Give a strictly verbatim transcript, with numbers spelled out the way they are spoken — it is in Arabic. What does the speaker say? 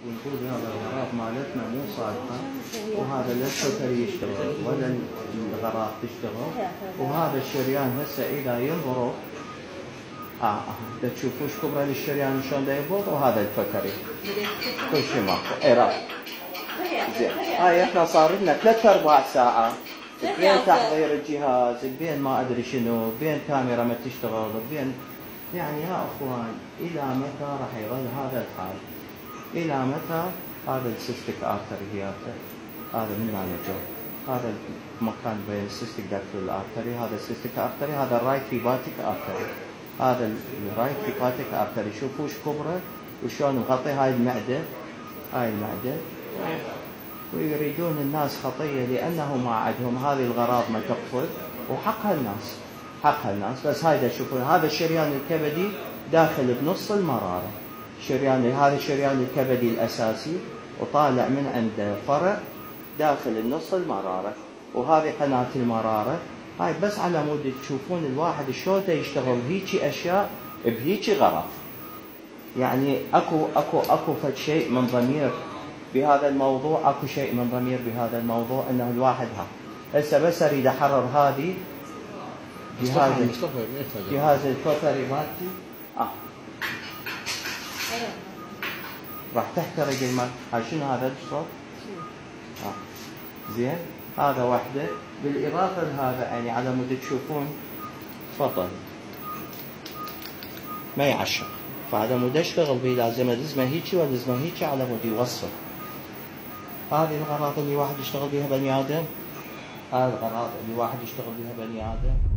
ونقول هذا الغراض مالتنا مو صالحه، وهذا لا السكري يشتغل ولا الغراض تشتغل، وهذا الشريان هسه اذا ينضرب اه اه تشوفوا ايش كبره للشريان شلون دا ينضرب، وهذا الفكري كل شيء ماكو. اي راح زين. هاي احنا صار لنا ثلاث ارباع ساعه بين تحضير الجهاز، بين ما ادري شنو، بين كاميرا ما تشتغل، بين يعني يا اخوان الى متى راح يظل هذا الحال؟ الى متى؟ هذا السيستيك ارتري هياته، هذا من هنا جو، هذا المكان بين السيستيك داكتيل ارتري، هذا السيستيك ارتري، هذا الرايت هيباتيك ارتري، هذا الرايت هيباتيك ارتري. شوفوا ايش كبره وشلون مغطي هاي المعده، هاي المعده. ويريدون الناس خطيه لانه ما عندهم هذه الغراض ما تقفل، وحقها الناس، حقها الناس. بس هاي شوفوا هذا الشريان الكبدي داخل بنص المراره، شريان هذا الشريان الكبدي الاساسي، وطالع من عند فرع داخل النص المراره، وهذه قناه المراره. هاي بس على مود تشوفون الواحد شلون يشتغل هيجي اشياء بهيجي غرض. يعني اكو اكو اكو فد شيء من ضمير بهذا الموضوع، اكو شيء من ضمير بهذا الموضوع، انه الواحد ها هسه بس اريد احرر هذه جهاز جهاز الفوتري مالتي اه راح تحترق الماء. هاي شنو هذا الصوت؟ اه زين. هذا واحده بالاضافه لهذا، يعني على مود تشوفون تفضل ما يعشق، فعلى مود اشتغل به لازم الزمه هيجي والزمه هيجي على مود يوصل. هذه الغراض اللي واحد يشتغل بها بني ادم، هذه الغراض اللي واحد يشتغل بها بني ادم.